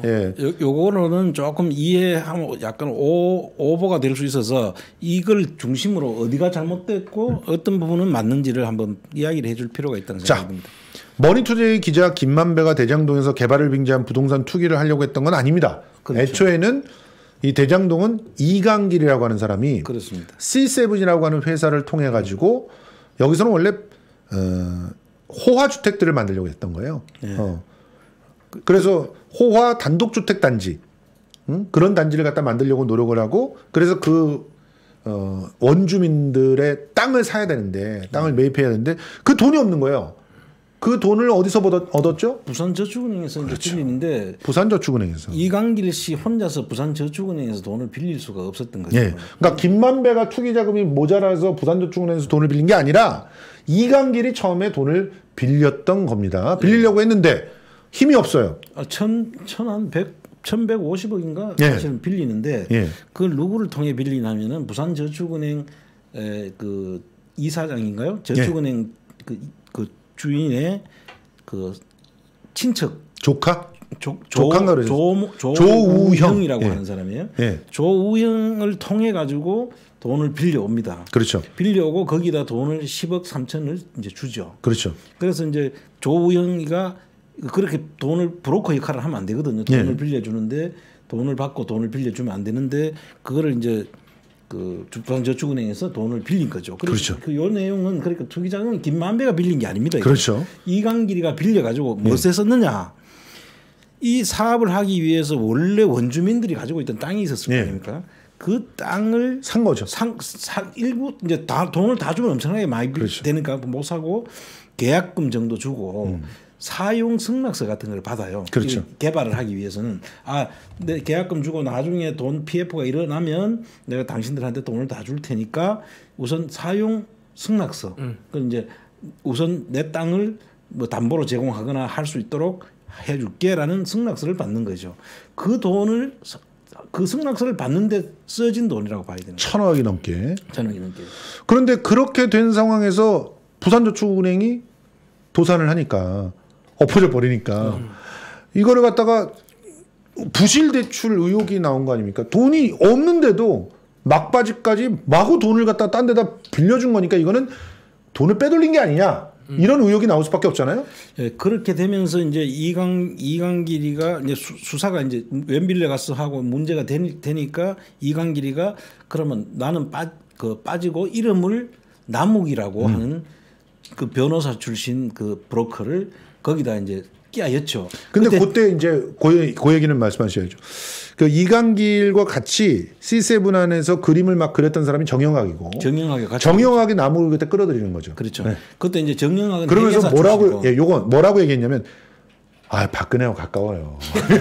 예. 요거는 조금 이해하면 약간 오버가 될 수 있어서 이걸 중심으로 어디가 잘못됐고 어떤 부분은 맞는지를 한번 이야기를 해줄 필요가 있다는 생각입니다. 머니투데이 기자 김만배가 대장동에서 개발을 빙자한 부동산 투기를 하려고 했던 건 아닙니다. 그렇죠. 애초에는 이 대장동은 이강길이라고 하는 사람이 그렇습니다. C7이라고 하는 회사를 통해 가지고 여기서는 원래 호화 주택들을 만들려고 했던 거예요. 네. 그래서 호화 단독주택 단지 그런 단지를 갖다 만들려고 노력을 하고 그래서 그 원주민들의 땅을 사야 되는데 땅을 매입해야 되는데 그 돈이 없는 거예요. 그 돈을 어디서 얻었죠? 부산저축은행에서 그렇죠. 이제 빌리는데 부산저축은행에서 이강길 씨 혼자서 부산저축은행에서 돈을 빌릴 수가 없었던 거죠. 예. 그러니까 김만배가 투기 자금이 모자라서 부산저축은행에서 돈을 빌린 게 아니라 이강길이 처음에 돈을 빌렸던 겁니다. 빌리려고 했는데 힘이 없어요. 1,150억인가 예. 사실은 빌리는데 예. 그걸 누구를 통해 빌리냐면은 부산저축은행 그 이사장인가요? 저축은행 그 주인의 그 친척 조카인가 그러죠. 조우형이라고 예. 하는 사람이에요. 예. 조우형을 통해 가지고 돈을 빌려옵니다. 그렇죠. 빌려오고 거기다 돈을 10억 3천을 이제 주죠. 그렇죠. 그래서 이제 조우형이가 그렇게 돈을 브로커 역할을 하면 안 되거든요. 돈을 예. 빌려주는데 돈을 받고 돈을 빌려주면 안 되는데 그거를 이제 그 부산저축은행에서 돈을 빌린 거죠. 그렇죠. 요 내용은 그러니까 투기자금은 김만배가 빌린 게 아닙니다. 그렇죠. 이강길이가 빌려가지고 무엇에 썼느냐? 이 사업을 하기 위해서 원래 원주민들이 가지고 있던 땅이 있었을 거 아닙니까? 그 땅을 산 거죠. 일부 이제 다 돈을 다 주면 엄청나게 많이 그렇죠. 되니까 못 사고 계약금 정도 주고 사용 승낙서 같은 걸 받아요. 그렇죠. 개발을 하기 위해서는 내 계약금 주고 나중에 돈 PF가 일어나면 내가 당신들한테 돈을 다 줄 테니까 우선 사용 승낙서. 그 이제 우선 내 땅을 뭐 담보로 제공하거나 할 수 있도록 해줄게라는 승낙서를 받는 거죠. 그 돈을 그 승낙서를 받는데 써진 돈이라고 봐야 되는 거예요. 1,000억이 넘게. 1,000억이 넘게. 그런데 그렇게 된 상황에서 부산저축은행이 도산을 하니까 엎어져 버리니까 이거를 갖다가 부실 대출 의혹이 나온 거 아닙니까? 돈이 없는데도 막바지까지 마구 돈을 갖다 딴 데다 빌려준 거니까 이거는 돈을 빼돌린 게 아니냐 이런 의혹이 나올 수밖에 없잖아요. 예, 그렇게 되면서 이제 이강길이가 이제 수사가 이제 웬빌레 가서 하고 문제가 되니까 이강길이가 그러면 나는 빠지고 이름을 남욱이라고 하는 그 변호사 출신 그 브로커를 거기다 이제 끼야였죠. 근데 그때 이제 그 얘기는 말씀하셔야죠. 그 이강길과 같이 C7 안에서 그림을 막 그렸던 사람이 정영학이고 정영학이 남욱을 그때 끌어들이는 거죠. 그렇죠. 네. 그때 이제 정영학은 그러면서 뭐라고 요건 뭐라고 얘기했냐면 박근혜하고 가까워요.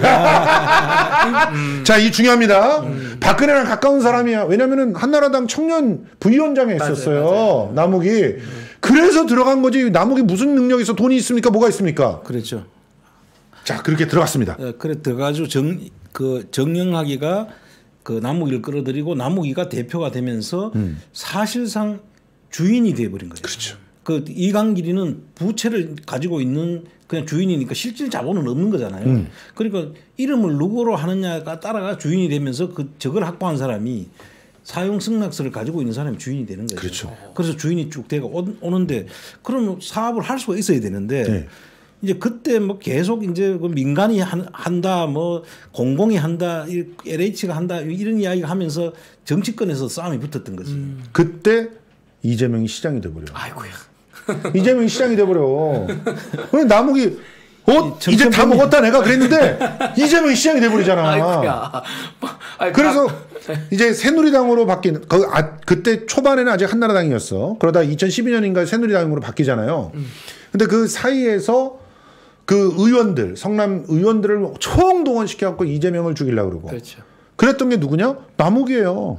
자, 이 중요합니다. 박근혜랑 가까운 사람이야. 왜냐면은 한나라당 청년 부위원장에 있었어요. 맞아요. 남욱이. 그래서 들어간 거지. 남욱이 무슨 능력이 있어? 돈이 있습니까? 뭐가 있습니까? 그렇죠. 자, 그렇게 들어갔습니다. 그래 들어가지고 정영학이가 그 남욱이를 끌어들이고 남욱이가 대표가 되면서 사실상 주인이 돼버린 거예요. 그렇죠. 그 이강길이는 부채를 가지고 있는 그냥 주인이니까 실질 자본은 없는 거잖아요. 그러니까 이름을 누구로 하느냐가 따라가 주인이 되면서 저걸 확보한 사람이 사용 승낙서를 가지고 있는 사람이 주인이 되는 거죠. 그렇죠. 그래서 주인이 쭉 되고 오는데 그럼 사업을 할 수가 있어야 되는데 네. 이제 그때 뭐 계속 이제 그 민간이 한다 뭐 공공이 한다 LH가 한다 이런 이야기가 하면서 정치권에서 싸움이 붙었던 거지. 그때 이재명이 시장이 돼버려. 아이고야. 이재명이 시장이 돼버려. 그래 남욱이 이제 다 먹었다 내가 그랬는데 이재명이 시장이 돼버리잖아. 아이고야. 그래서 이제 새누리당으로 바뀐 그때 초반에는 아직 한나라당이었어. 그러다 2012년인가 새누리당으로 바뀌잖아요. 근데 그 사이에서 그 의원들 성남 의원들을 총동원시켜갖고 이재명을 죽이려고 그러고. 그렇죠. 그랬던 게 누구냐? 남욱이에요.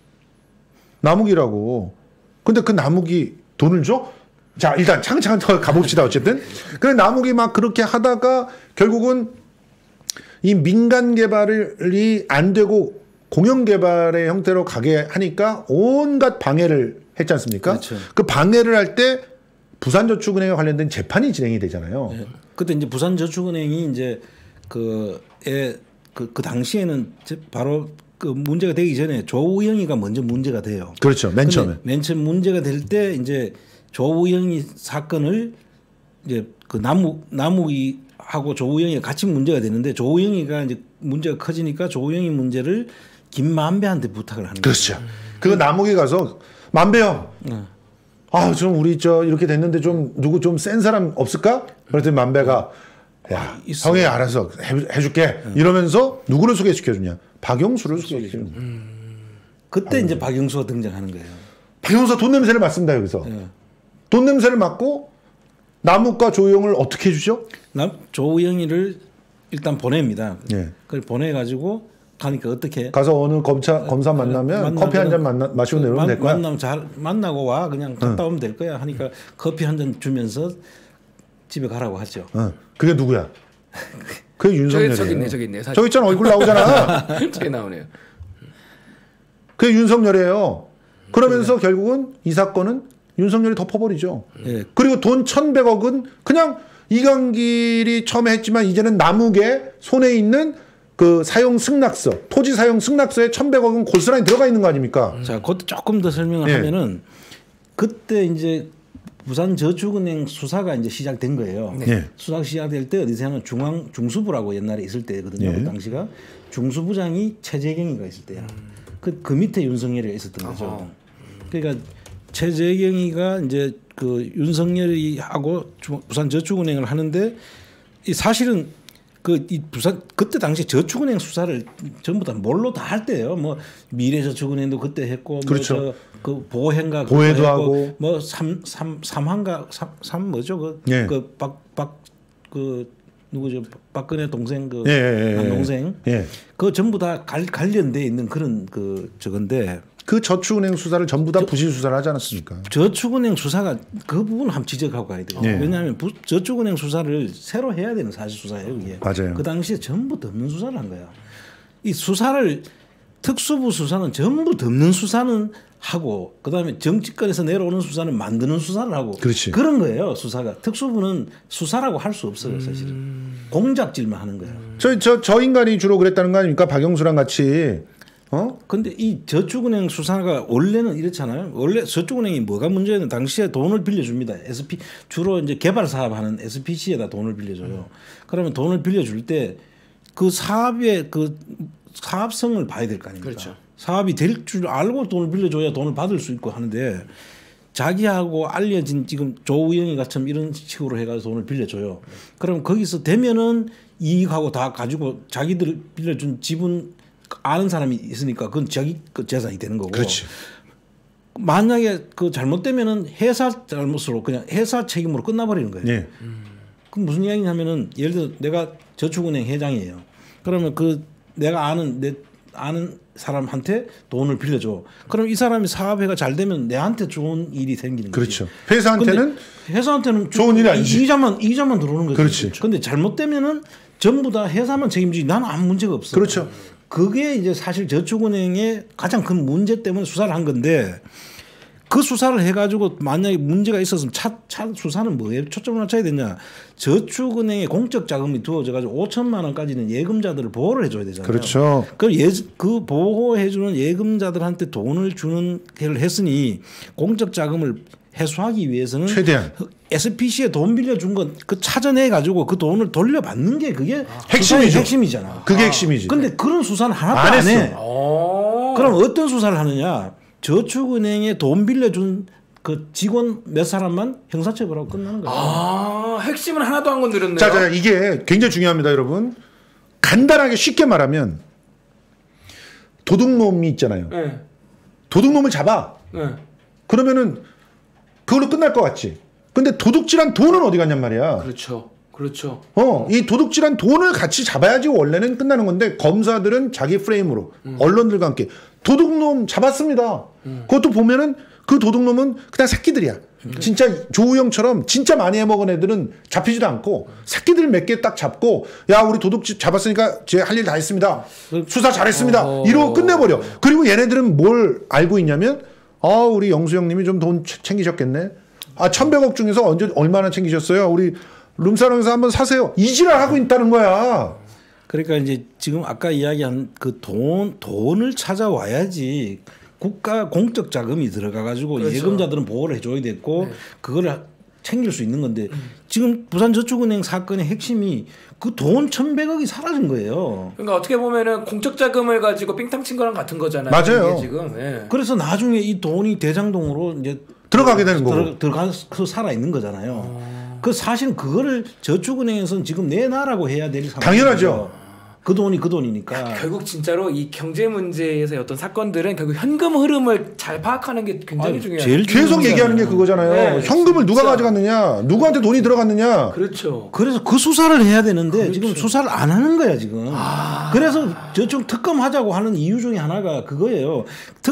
남욱이라고. 근데 그 남욱이 돈을 줘? 자, 일단 차근차근 더 가봅시다. 어쨌든. 그래 남욱이 막 그렇게 하다가 결국은 이 민간 개발이 안 되고 공영 개발의 형태로 가게 하니까 온갖 방해를 했지 않습니까? 그렇죠. 그 방해를 할 때 부산저축은행에 관련된 재판이 진행이 되잖아요. 네. 그때 이제 부산저축은행이 이제 그 당시에는 바로 그 문제가 되기 전에 조우영이가 먼저 문제가 돼요. 그렇죠. 맨 처음에. 맨 처음 문제가 될 때 이제 조우영이 사건을 이제 그 남욱이하고 조우영이가 같이 문제가 되는데 조우영이가 이제 문제가 커지니까 조우영이 문제를 김만배한테 부탁을 하는 거죠. 그렇죠. 그 남욱이 가서 만배 형. 좀 우리 이렇게 됐는데 좀 누구 좀 센 사람 없을까? 그랬더니 만배가 야, 형이 알아서 해줄게. 이러면서 누구를 소개시켜주냐? 박영수를 소개시켜주냐. 그때 이제 박영수가 등장하는 거예요. 박영수가 돈 냄새를 맡습니다 여기서. 돈 냄새를 맡고 남욱과 조우영을 어떻게 해주죠? 조우영이를 일단 보냅니다. 예. 그걸 보내가지고 가니까 어떻게 가서 어느 검사 만나면 커피 한 잔 마시고 내려오면 될 거야. 만나면 잘 만나고 와 그냥 갔다 오면 될 거야 하니까 커피 한 잔 주면서 집에 가라고 하죠. 그게 누구야? 그게 윤석열이에요. 저기 있네. 저기 있잖아 얼굴 나오잖아. 저기 나오네요. 그게 윤석열이에요. 그러면서 결국은 이 사건은 윤석열이 덮어버리죠. 예. 그리고 돈 1,100억은 그냥 이강길이 처음에 했지만 이제는 남욱의 손에 있는 그 사용 승낙서, 토지 사용 승낙서에 1,100억은 고스란히 들어가 있는 거 아닙니까? 자, 그것도 조금 더 설명을 하면은 그때 이제 부산저축은행 수사가 이제 시작된 거예요. 네. 수사 시작될 때 어디서는 중수부라고 옛날에 있을 때거든요. 그 당시가 중수부장이 최재경이가 있을 때야. 그 밑에 윤석열이가 있었던 거죠. 그러니까 최재경이가 이제 그 윤석열이 하고 부산저축은행을 하는데 이 사실은 이 부산 그때 당시 저축은행 수사를 전부 다 뭘로 다 할 때예요. 뭐 미래저축은행도 그때 했고, 그렇죠. 뭐 그 보행가 보혜도 하고, 뭐 삼한가 삼 뭐죠 그 누구죠 박근혜 동생 남동생 그 전부 다 관련돼 있는 그런 그 저건데. 그 저축은행 수사를 전부 다 부실 수사를 하지 않았습니까? 저축은행 수사가 그 부분 한번 지적하고 가야 돼요. 왜냐하면 저축은행 수사를 새로 해야 되는 사실 수사예요. 그게. 맞아요. 그 당시에 전부 덮는 수사를 한 거야. 이 수사를 특수부 수사는 전부 덮는 수사는 하고 그다음에 정치권에서 내려오는 수사는 만드는 수사를 하고 그렇지. 그런 거예요. 수사가 특수부는 수사라고 할 수 없어요. 사실은 공작질만 하는 거예요. 저 인간이 주로 그랬다는 거 아닙니까? 박영수랑 같이. 근데 이 저축은행 수사가 원래는 이렇잖아요. 원래 저축은행이 뭐가 문제는 당시에 돈을 빌려줍니다. 주로 이제 개발 사업하는 SPC에다 돈을 빌려줘요. 그러면 돈을 빌려줄 때 그 사업의 그 사업성을 봐야 될 거 아닙니까? 그렇죠. 사업이 될 줄 알고 돈을 빌려줘야 돈을 받을 수 있고 하는데 자기하고 알려진 지금 조우영이 같은 이런 식으로 해가지고 돈을 빌려줘요. 그럼 거기서 되면은 이익하고 다 가지고 자기들 빌려준 지분 아는 사람이 있으니까 그건 자기 그 재산이 되는 거고. 그렇지. 만약에 그 잘못되면은 회사 잘못으로 그냥 회사 책임으로 끝나버리는 거예요. 네. 그럼 무슨 이야기냐면은 예를 들어 내가 저축은행 회장이에요. 그러면 내가 아는 사람한테 돈을 빌려줘. 그럼 이 사람이 사업회가 잘 되면 내한테 좋은 일이 생기는 거죠. 그렇죠. 회사한테는 좋은 일이 아니지. 이자만 들어오는 거죠. 그렇지. 근데 잘못되면은 전부 다 회사만 책임지지 나는 아무 문제가 없어. 그렇죠. 그게 이제 사실 저축은행의 가장 큰 문제 때문에 수사를 한 건데 그 수사를 해가지고 만약에 문제가 있었으면 차 수사는 뭐에 초점을 맞춰야 되냐. 저축은행에 공적 자금이 두어져가지고 5천만 원까지는 예금자들을 보호를 해줘야 되잖아요. 그렇죠. 그 보호해주는 예금자들한테 돈을 주는 해를 했으니 공적 자금을 해소하기 위해서는 최대한 SPC에 돈 빌려준 건 그 찾아내 가지고 그 돈을 돌려받는 게 그게 핵심이잖아. 그게 핵심이지. 근데 그런 수사는 하나도 안 해. 그럼 어떤 수사를 하느냐? 저축은행에 돈 빌려준 그 직원 몇 사람만 형사처벌하고 끝나는 거야. 핵심은 하나도 안 건드렸네요. 자, 이게 굉장히 중요합니다, 여러분. 간단하게 쉽게 말하면 도둑놈이 있잖아요. 네. 도둑놈을 잡아. 네. 그러면은 그걸로 끝날 것 같지. 근데 도둑질한 돈은 어디 갔냔 말이야. 그렇죠. 이 도둑질한 돈을 같이 잡아야지 원래는 끝나는 건데 검사들은 자기 프레임으로 언론들과 함께 도둑놈 잡았습니다. 그것도 보면은 그 도둑놈은 그냥 새끼들이야. 진짜 조우영처럼 진짜 많이 해먹은 애들은 잡히지도 않고 새끼들 몇 개 딱 잡고 야 우리 도둑 잡았으니까 제 할 일 다 했습니다. 수사 잘했습니다. 이러고 끝내버려. 그리고 얘네들은 뭘 알고 있냐면 우리 영수 형님이 좀 돈 챙기셨겠네. 1,100억 중에서 얼마나 챙기셨어요? 우리 룸사롱에서 한번 사세요. 이지랄 하고 있다는 거야. 그러니까 이제 지금 아까 이야기한 그 돈을 찾아와야지 국가 공적 자금이 들어가 가지고 그렇죠. 예금자들은 보호를 해줘야 됐고 그거를 챙길 수 있는 건데 지금 부산저축은행 사건의 핵심이 그 돈 1,100억이 사라진 거예요. 그러니까 어떻게 보면은 공적 자금을 가지고 삥땅 친 거랑 같은 거잖아요. 맞아요. 이게 지금. 예. 그래서 나중에 이 돈이 대장동으로 이제 들어가게 되는 거고. 들어가서 살아 있는 거잖아요. 그 사실 그거를 저축은행에서는 지금 내놔라고 해야 될 상황이죠. 당연하죠. 그 돈이 그 돈이니까. 결국 진짜로 이 경제 문제에서의 어떤 사건들은 결국 현금 흐름을 잘 파악하는 게 굉장히 중요해요. 제일 계속 중요한 얘기하는 게 거잖아요. 그거잖아요. 네, 현금을 누가 진짜. 가져갔느냐, 누구한테 돈이 들어갔느냐. 그렇죠. 그래서 그 수사를 해야 되는데 지금 수사를 안 하는 거야 지금. 그래서 저쪽 특검하자고 하는 이유 중에 하나가 그거예요.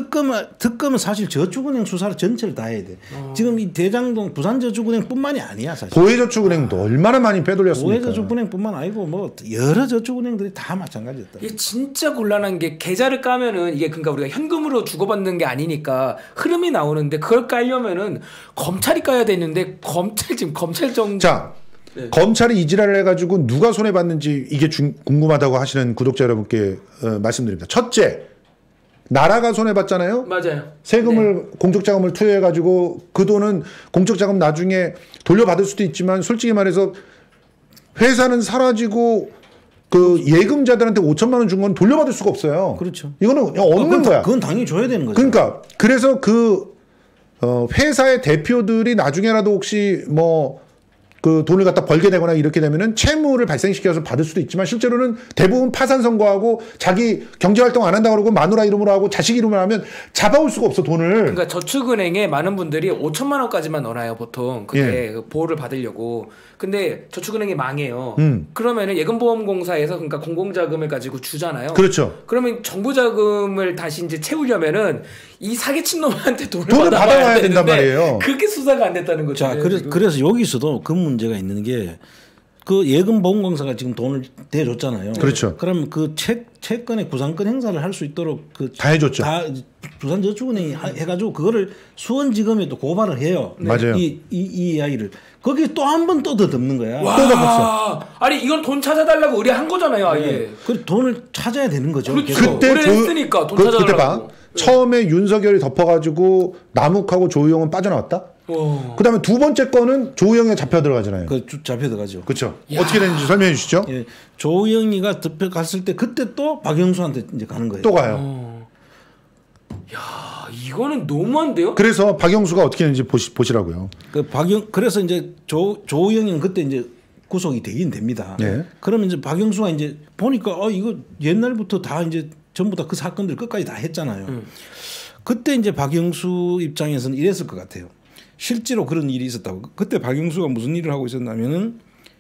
특검은 사실 저축은행 수사를 전체를 다 해야 돼. 지금 이 대장동 부산저축은행뿐만이 아니야 사실. 보혜저축은행도 얼마나 많이 빼돌렸습니까? 보혜저축은행뿐만 아니고 뭐 여러 저축은행들이 다 마찬가지였다. 이게 진짜 곤란한 게 계좌를 까면은 이게 그러니까 우리가 현금으로 주고받는 게 아니니까 흐름이 나오는데 그걸 깔려면은 검찰이 까야 되는데 검찰청 자, 네. 검찰이 이 지랄을 해가지고 누가 손해 봤는지 이게 궁금하다고 하시는 구독자 여러분께 말씀드립니다. 첫째, 나라가 손해 봤잖아요. 맞아요. 세금을 공적자금을 투여해가지고 그 돈은 공적자금 나중에 돌려받을 수도 있지만 솔직히 말해서 회사는 사라지고 그 예금자들한테 5천만 원 준 건 돌려받을 수가 없어요. 그렇죠. 이거는 그냥 없는 거야. 그건 당연히 줘야 되는 거죠. 그러니까 그래서 그 회사의 대표들이 나중에라도 혹시 뭐 그 돈을 갖다 벌게 되거나 이렇게 되면은 채무를 발생시켜서 받을 수도 있지만 실제로는 대부분 파산 선고하고 자기 경제 활동 안 한다고 그러고 마누라 이름으로 하고 자식 이름으로 하면 잡아올 수가 없어 돈을. 그러니까 저축은행에 많은 분들이 5천만 원까지만 넣어놔요 보통 그게 그 보호를 받으려고. 근데 저축은행이 망해요. 그러면은 예금보험공사에서 그러니까 공공자금을 가지고 주잖아요. 그렇죠. 그러면 정부 자금을 다시 이제 채우려면은 이 사기친 놈한테 돈을 받아와야 된단 되는데 말이에요. 그게 수사가 안 됐다는 거죠. 자, 그래서 여기서도 그 문제가 있는 게 그 예금보험공사가 지금 돈을 대줬잖아요. 그렇죠. 그러면 그 채권의 구상권 행사를 할 수 있도록 그 다 해줬죠. 다 부산저축은행이 해가지고 그거를 수원지검에 또 고발을 해요. 맞아요. 이 이야기를 거기에 또 한 번 또 더 덮는 거야. 와, 또 덮었어. 아니 이건 돈 찾아달라고 의뢰한 거잖아요, 아예. 그 돈을 찾아야 되는 거죠. 그렇죠. 계속. 그때 의뢰했으니까 돈 그때 봐. 찾아달라고. 처음에 윤석열이 덮어가지고 남욱하고 조우영은 빠져나왔다. 그다음에 두 번째 거는 조우영이 잡혀 들어가잖아요. 잡혀 들어가죠. 그렇죠. 어떻게 되는지 설명해 주시죠. 예, 조영이가 덮여 갔을 때 그때 또 박영수한테 이제 가는 거예요. 또 가요. 야, 이거는 너무한데요? 그래서 박영수가 어떻게 되는지 보시라고요. 그래서 이제 조영이는 그때 이제 구속이 되긴 됩니다. 예. 그러면 이제 박영수가 이제 보니까 이거 옛날부터 다 이제 전부 다 그 사건들 끝까지 다 했잖아요. 그때 이제 박영수 입장에서는 이랬을 것 같아요. 실제로 그런 일이 있었다고. 그때 박영수가 무슨 일을 하고 있었냐면은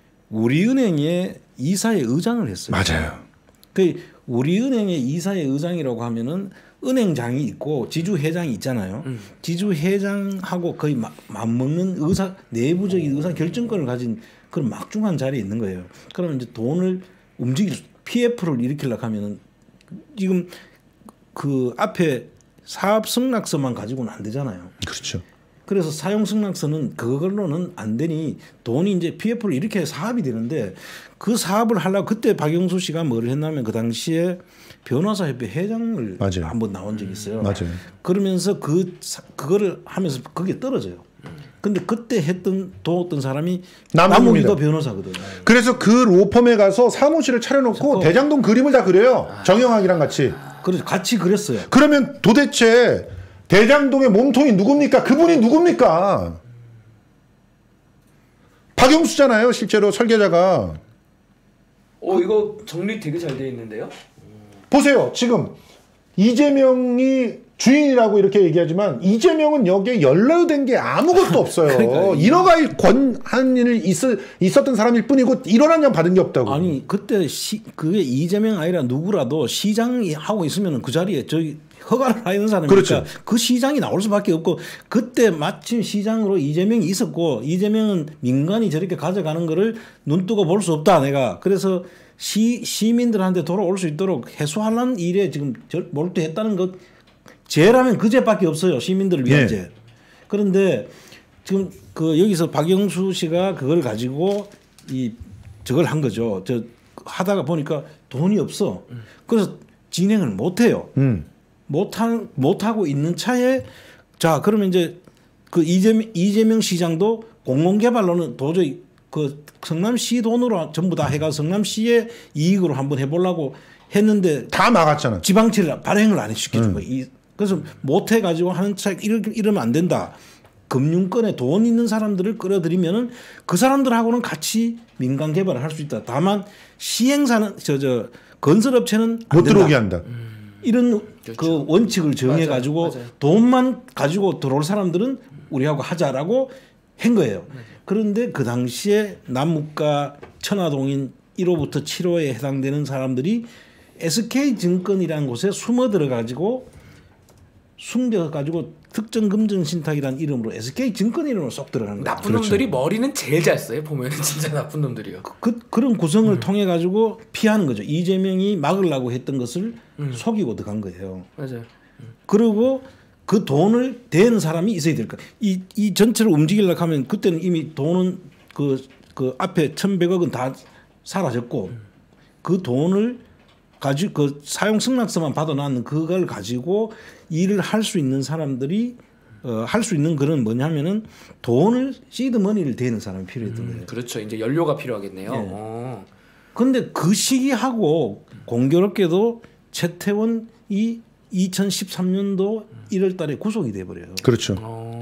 우리은행의 이사의 의장을 했어요. 맞아요. 그 우리은행의 이사의 의장이라고 하면은 은행장이 있고 지주회장이 있잖아요. 지주회장하고 거의 맞먹는 내부적인 의사 결정권을 가진 그런 막중한 자리에 있는 거예요. 그러면 이제 돈을 PF를 일으키려고 하면은 지금 그 앞에 사업 승낙서만 가지고는 안 되잖아요. 그렇죠. 그래서 사용 승낙서는 그걸로는 안 되니 돈이 이제 PF를 이렇게 사업이 되는데 그 사업을 하려고 그때 박영수 씨가 뭘 했냐면 그 당시에 변호사협회 회장을 맞아요. 한번 나온 적이 있어요. 맞아요. 그러면서 그거를 하면서 그게 떨어져요. 근데 그때 도왔던 사람이 남욱이가 변호사거든요. 그래서 그 로펌에 가서 사무실을 차려놓고 대장동 그림을 다 그려요. 정영학이랑 같이. 그래서 같이 그랬어요. 그러면 도대체 대장동의 몸통이 누굽니까? 그분이 누굽니까? 박영수잖아요. 실제로 설계자가. 이거 정리 되게 잘 돼 있는데요. 보세요. 지금 이재명이 주인이라고 이렇게 얘기하지만 이재명은 여기에 연루된 게 아무것도 없어요. 그러니까 1억의 권한을 있었던 사람일 뿐이고 1원 한 장 받은 게 없다고. 아니 그때 그게 이재명 아니라 누구라도 시장이 하고 있으면 그 자리에 저기 허가를 하는 사람이니까 그렇죠. 그 시장이 나올 수밖에 없고 그때 마침 시장으로 이재명이 있었고 이재명은 민간이 저렇게 가져가는 거를 눈뜨고 볼 수 없다 내가. 그래서 시민들한테 돌아올 수 있도록 해소하려는 일에 지금 몰두했다는 것 죄라면 그 죄밖에 없어요. 시민들을 위한 죄. 그런데 지금 그 여기서 박영수 씨가 그걸 가지고 저걸 한 거죠. 하다가 보니까 돈이 없어. 그래서 진행을 못 해요. 못 하고 있는 차에 자 그러면 이제 그 이재명 시장도 공공개발로는 도저히 그 성남시 돈으로 전부 다 해가 성남시의 이익으로 한번 해보려고 했는데 다 막았잖아. 지방채를 발행을 안 시켜준 거예요. 그래서 못 해가지고 하는 차 이러면 안 된다. 금융권에 돈 있는 사람들을 끌어들이면은 그 사람들하고는 같이 민간 개발을 할 수 있다. 다만 시행사는 건설업체는 안 못 된다. 들어오게 한다. 이런 그렇죠. 그 원칙을 정해가지고 맞아요. 돈만 가지고 들어올 사람들은 우리하고 하자라고 한 거예요. 그런데 그 당시에 남북과 천화동인 1호부터 7호에 해당되는 사람들이 SK증권이라는 곳에 숨어 들어가지고 숨겨가지고 특정금전신탁이라는 이름으로 SK증권 이름으로 쏙 들어가는 거예요. 나쁜 놈들이 머리는 제일 잘 써요. 보면은 진짜 나쁜 놈들이요. 그런 구성을 통해 가지고 피하는 거죠. 이재명이 막으려고 했던 것을 속이고 들어간 거예요. 맞아요. 그리고 그 돈을 대는 사람이 있어야 될 거예요. 이 전체를 움직이려고 하면 그때는 이미 돈은 그 앞에 1,100억은 다 사라졌고 그 돈을 가지고 그 사용 승낙서만 받아놨는 그걸 가지고 일을 할 수 있는 사람들이 할 수 있는 그런 뭐냐면은 돈을 시드 머니를 대는 사람이 필요했던 거예요. 그렇죠. 이제 연료가 필요하겠네요. 네. 그런데 그 시기하고 공교롭게도 최태원이 2013년도 1월달에 구속이 돼 버려요. 그렇죠.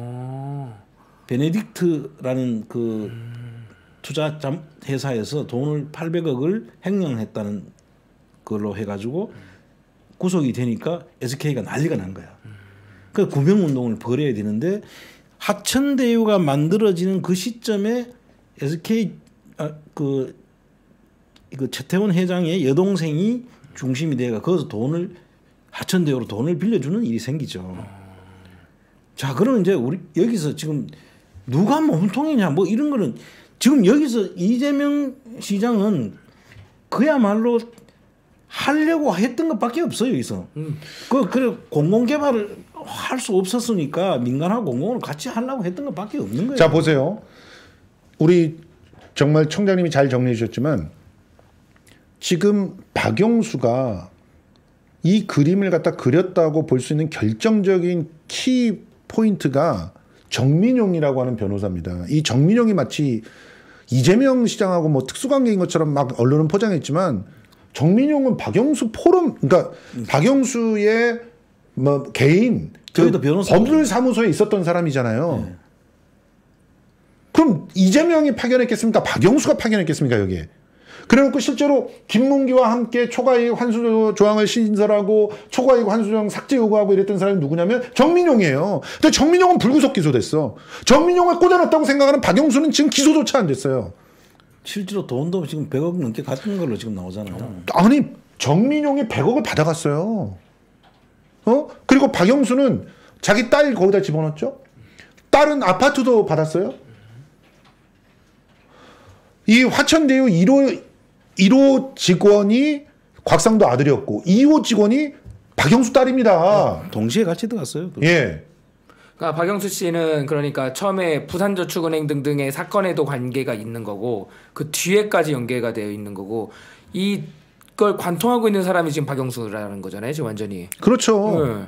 베네딕트라는 그 투자 회사에서 돈을 800억을 횡령했다는 걸로 해가지고 구속이 되니까 SK가 난리가 난 거야. 그 구명운동을 벌여야 되는데 하천대유가 만들어지는 그 시점에 SK 그 최태원 회장의 여동생이 중심이 돼가 거기서 돈을 하천대유로 돈을 빌려주는 일이 생기죠. 자 그러면 이제 우리 여기서 지금 누가 몸통이냐 뭐 이런 거는 지금 여기서 이재명 시장은 그야말로 하려고 했던 것밖에 없어요 여기서. 그래 공공개발을 할 수 없었으니까 민간하고 공공을 같이 하려고 했던 것밖에 없는 거예요. 자 보세요. 우리 정말 청장님이 잘 정리해 주셨지만 지금 박영수가 이 그림을 갖다 그렸다고 볼 수 있는 결정적인 키 포인트가 정민용이라고 하는 변호사입니다. 이 정민용이 마치 이재명 시장하고 뭐 특수관계인 것처럼 막 언론은 포장했지만 정민용은 박영수 포럼, 그러니까 박영수의 뭐 개인 저희도 변호사 법률 사무소에 있었던 사람이잖아요. 네. 그럼 이재명이 파견했겠습니까? 박영수가 파견했겠습니까? 여기에. 그래놓고 실제로 김문기와 함께 초과이익 환수 조항을 신설하고 초과이익 환수 조항 삭제 요구하고 이랬던 사람이 누구냐면 정민용이에요. 근데 정민용은 불구속 기소됐어. 정민용을 꽂아놨다고 생각하는 박영수는 지금 기소조차 안 됐어요. 실제로 돈도 지금 100억 넘게 갔던 걸로 지금 나오잖아요. 아니 정민용이 100억을 받아갔어요. 그리고 박영수는 자기 딸 거기다 집어넣었죠. 딸은 아파트도 받았어요. 이 화천대유 1호 직원이 곽상도 아들이었고 2호 직원이 박영수 딸입니다. 동시에 같이 들어갔어요. 예. 그러니까 박영수 씨는 그러니까 처음에 부산저축은행 등등의 사건에도 관계가 있는 거고 그 뒤에까지 연계가 되어 있는 거고 이걸 관통하고 있는 사람이 지금 박영수라는 거잖아요. 지금 완전히. 그렇죠. 네.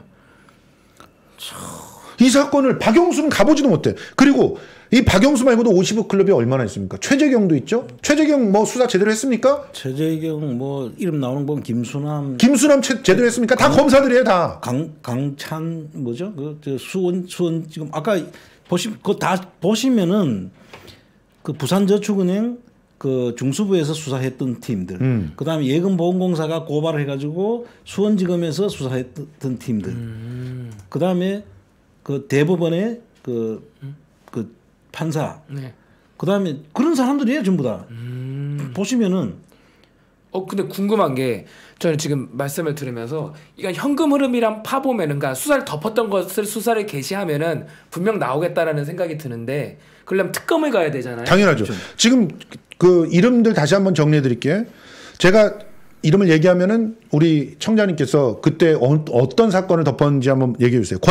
이 사건을 박영수는 가보지도 못해. 그리고 이 박영수 말고도 50억 클럽이 얼마나 있습니까? 최재경도 있죠. 최재경 뭐 수사 제대로 했습니까? 최재경 뭐 이름 나오는 건 김수남 제대로 했습니까? 다 검사들이에요, 다. 강찬 뭐죠? 그 수원 지금 아까 그거 다 보시면은 그 부산저축은행 그 중수부에서 수사했던 팀들, 그다음에 예금보험공사가 고발을 해가지고 수원지검에서 수사했던 팀들, 그다음에 그 대법원의 그 판사, 네. 그다음에 그런 사람들이에요 전부 다. 보시면은 근데 궁금한 게 저는 지금 말씀을 들으면서 이건 현금 흐름이랑 파보면은 그러니까 수사를 덮었던 것을 수사를 개시하면은 분명 나오겠다라는 생각이 드는데 그러려면 특검을 가야 되잖아요. 당연하죠. 그렇죠. 지금 그 이름들 다시 한번 정리해 드릴게요. 제가 이름을 얘기하면은 우리 청자님께서 그때 어떤 사건을 덮었는지 한번 얘기해 주세요.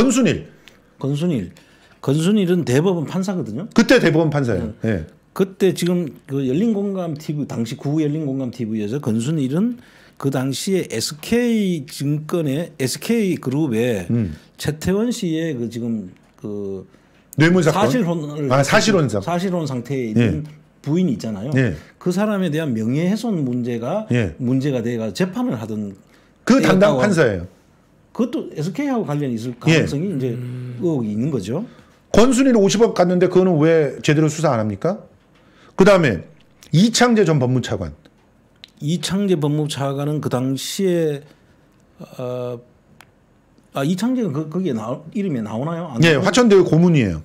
건순일은 대법원 판사거든요. 그때 대법원 판사예요. 네. 그때 지금 그 열린공감 TV 당시 구우 열린공감 TV에서 건순일은 그 당시에 SK 증권의 SK 그룹에 최태원 씨의 그 지금 그 뇌물 사건. 사실혼 상태에 있는 부인이 있잖아요. 예. 그 사람에 대한 명예훼손 문제가 문제가 돼가 재판을 하던 그 담당 판사예요. 그것도 SK하고 관련이 있을 가능성이 이제 의혹이 있는 거죠. 권순위는 50억 갔는데 그거는 왜 제대로 수사 안 합니까? 그 다음에 이창재 전 법무차관. 이창재 법무차관은 그 당시에 이창재가 거기에 이름이 나오나요? 네, 화천대유 고문이에요.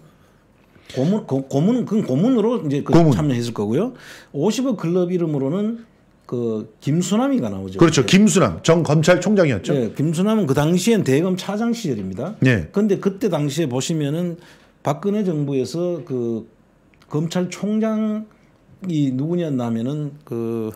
고문으로 이제 고문. 참여했을 거고요. 50억 클럽 이름으로는 그 김수남이가 나오죠. 그렇죠. 김수남 전 검찰총장이었죠. 네, 김수남은 그 당시엔 대검 차장 시절입니다. 네. 그런데 그때 당시에 보시면은 박근혜 정부에서 그 검찰총장이 누구냐면은 그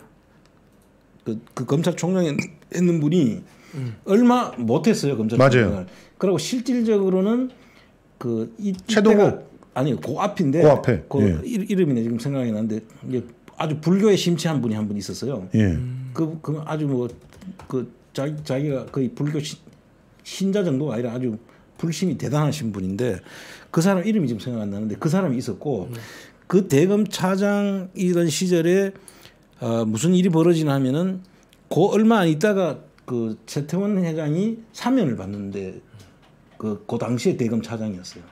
검찰총장에 있는 분이 얼마 못했어요 검찰총장을. 맞아요. 그리고 실질적으로는 그 최동욱 아니 그 앞인데 그 앞에 이름이 지금 생각이 나는데 이제 아주 불교에 심취한 분이 한 분 있었어요. 예. 그 아주 뭐 그 자기가 거의 불교 신자 정도가 아니라 아주 불심이 대단하신 분인데 그 사람 이름이 지금 생각 안 나는데 그 사람이 있었고 그 대검 차장이던 시절에 무슨 일이 벌어지나 하면은 그 얼마 안 있다가 그 최태원 회장이 사면을 받는데 그 당시에 대검 차장이었어요.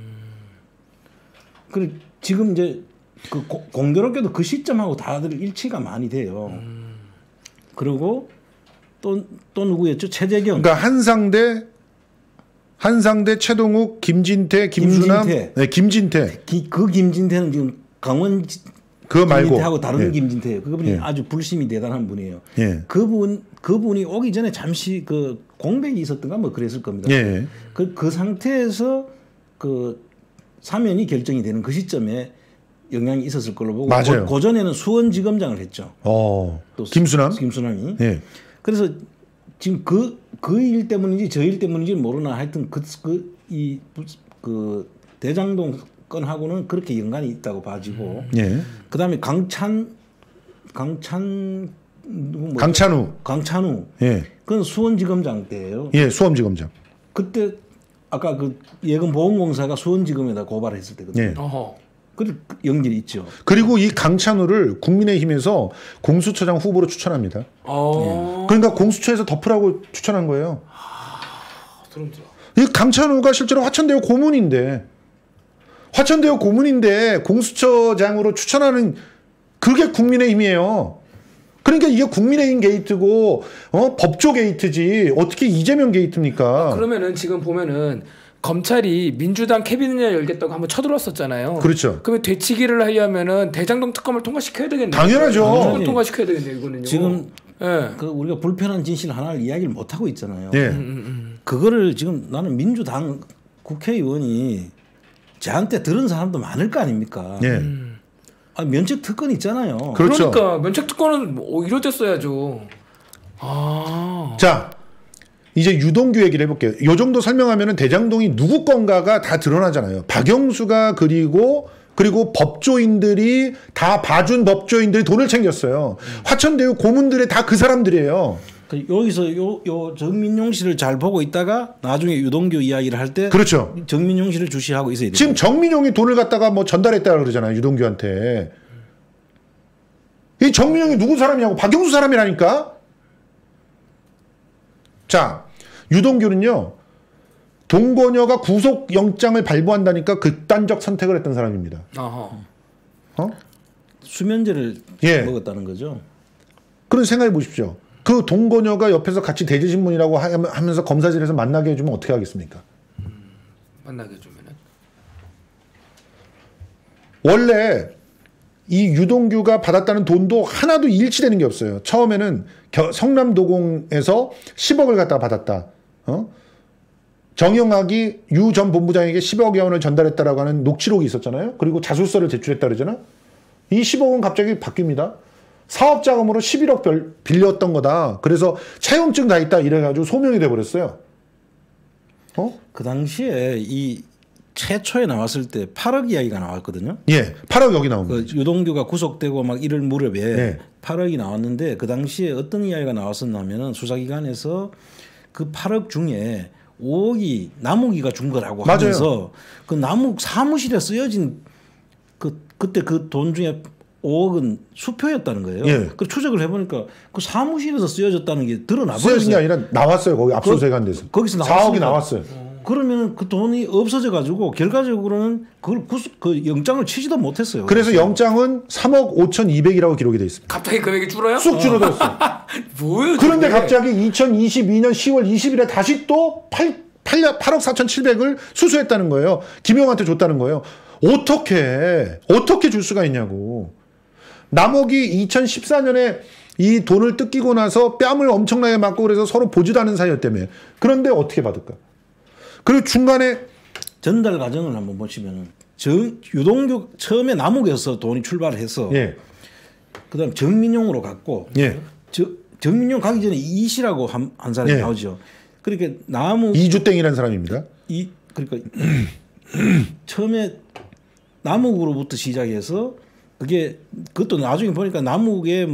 그리고 지금 이제 그 공교롭게도 그 시점하고 다들 일치가 많이 돼요. 그리고 또 누구였죠? 최재경. 그러니까 한상대, 최동욱, 김진태, 김수남, 김진태. 그 김진태는 지금 강원 그거 말고 김진태하고 다른 김진태예요. 그분이 아주 불심이 대단한 분이에요. 그분이 오기 전에 잠시 그 공백이 있었던가 뭐 그랬을 겁니다. 그 상태에서 그 사면이 결정이 되는 그 시점에 영향이 있었을 걸로 보고 맞아요. 그 전에는 수원지검장을 했죠. 또 김수남이. 그래서 지금 그 일 때문인지 저 일 때문인지 모르나 하여튼 그 대장동 건하고는 그렇게 연관이 있다고 봐지고. 그다음에 강찬우. 그건 수원지검장 때예요. 수원지검장. 그때 아까 그 예금보험공사가 수원지검에다 고발했을 때거든요. 그 연결이 있죠. 그리고 이 강찬우를 국민의힘에서 공수처장 후보로 추천합니다. 그러니까 공수처에서 덮으라고 추천한 거예요. 이 강찬우가 실제로 화천대유 고문인데 공수처장으로 추천하는 그게 국민의힘이에요. 그러니까 이게 국민의힘 게이트고 법조 게이트지 어떻게 이재명 게이트입니까? 그러면은 지금 보면은 검찰이 민주당 캐비넷을 열겠다고 한번 쳐들었었잖아요. 그렇죠. 그러면 되치기를 하려면은 대장동 특검을 통과시켜야 되겠네요. 당연하죠. 통과시켜야 되겠네요. 이거는요. 지금 그 우리가 불편한 진실 하나를 이야기를 못 하고 있잖아요. 그거를 지금 나는 민주당 국회의원이 저한테 들은 사람도 많을 거 아닙니까? 면책 특권 있잖아요. 그렇죠. 그러니까 면책 특권은 이럴 때 써야죠. 자. 이제 유동규 얘기를 해볼게요. 이 정도 설명하면 대장동이 누구 건가가 다 드러나잖아요. 박영수가 그리고 법조인들이 다 봐준 법조인들이 돈을 챙겼어요. 화천대유 고문들이 다 그 사람들이에요. 여기서 요 정민용 씨를 잘 보고 있다가 나중에 유동규 이야기를 할 때 그렇죠. 정민용 씨를 주시하고 있어야 돼요. 지금 정민용이 돈을 갖다가 뭐 전달했다고 그러잖아요. 유동규한테. 이 정민용이 누구 사람이냐고. 박영수 사람이라니까. 자. 유동규는요. 동거녀가 구속영장을 발부한다니까 극단적 선택을 했던 사람입니다. 수면제를 먹었다는 거죠. 그런 생각해 보십시오. 그 동거녀가 옆에서 같이 대지신문이라고 하면서 검사실에서 만나게 해주면 어떻게 하겠습니까? 만나게 해주면은? 원래 이 유동규가 받았다는 돈도 하나도 일치되는 게 없어요. 처음에는 성남도공에서 10억을 갖다가 받았다. 정영학이 유 전 본부장에게 10억여 원을 전달했다라고 하는 녹취록이 있었잖아요. 그리고 자술서를 제출했다 그러잖아. 이 10억은 갑자기 바뀝니다. 사업자금으로 11억 빌렸던 거다. 그래서 차용증 다 있다 이래가지고 소명이 돼버렸어요. 그 당시에 이 최초에 나왔을 때 8억 이야기가 나왔거든요. 예, 8억 여기 나옵니다. 그 유동규가 구속되고 막 이럴 무렵에 네. 8억이 나왔는데 그 당시에 어떤 이야기가 나왔었냐면은 수사기관에서 그 8억 중에 5억이 남욱이가 준 거라고 맞아요. 하면서 그 남욱 사무실에 쓰여진 그때 그 돈 중에 5억은 수표였다는 거예요. 예. 그 추적을 해보니까 그 사무실에서 쓰여졌다는 게 드러나 쓰여진 게 버렸어요. 아니라 나왔어요. 거기 압수수색한 데서. 거기서 4억이 나왔습니다. 나왔어요. 그러면 그 돈이 없어져 가지고 결과적으로는 그걸 그 영장을 치지도 못했어요. 그래서 영장은 3억 5,200이라고 기록이 돼 있습니다. 갑자기 금액이 줄어요? 쑥 줄어들었어요. 뭐예요? 그런데 저게? 갑자기 2022년 10월 20일에 다시 또 8억 4,700을 수수했다는 거예요. 김용한테 줬다는 거예요. 어떻게 줄 수가 있냐고. 남욱이 2014년에 이 돈을 뜯기고 나서 뺨을 엄청나게 맞고 그래서 서로 보지도 않은 사이였다며. 그런데 어떻게 받을까? 그리고 중간에 전달 과정을 한번 보시면은 유동규 처음에 남욱에서 돈이 출발을 해서 예. 그다음 정민용으로 갔고 예. 정민용 가기 전에 이씨라고 한 사람이 예. 나오죠. 그러니까 남욱 이주땡이라는 사람입니다. 그러니까 처음에 남욱으로부터 시작해서 그것도 나중에 보니까 남욱의